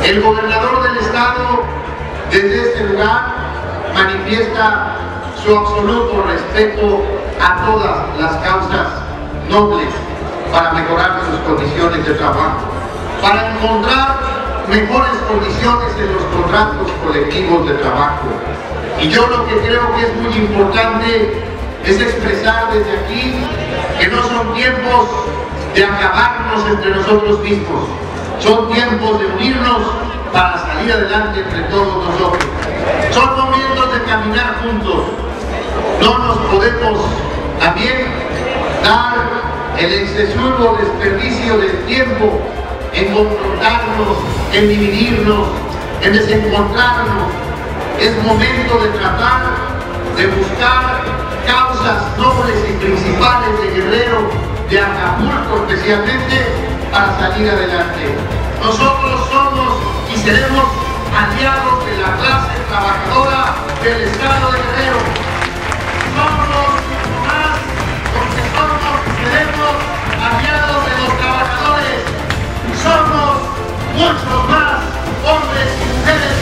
El gobernador del estado, desde este lugar, manifiesta su absoluto respeto a todas las causas nobles para mejorar sus condiciones de trabajo, para encontrar mejores condiciones en los contratos colectivos de trabajo. Y yo lo que creo que es muy importante es expresar desde aquí que no son tiempos de acabarnos entre nosotros mismos, son tiempos de unirnos para salir adelante entre todos nosotros. Son momentos de caminar juntos. No nos podemos también dar el excesivo desperdicio del tiempo en confrontarnos, en dividirnos, en desencontrarnos. Es momento de tratar de buscar causas nobles y principales de Guerrero, de Acapulco especialmente, para salir adelante. Nosotros somos y seremos aliados de la clase trabajadora del estado de Guerrero. Somos más porque somos y seremos aliados de los trabajadores. Somos muchos más hombres y mujeres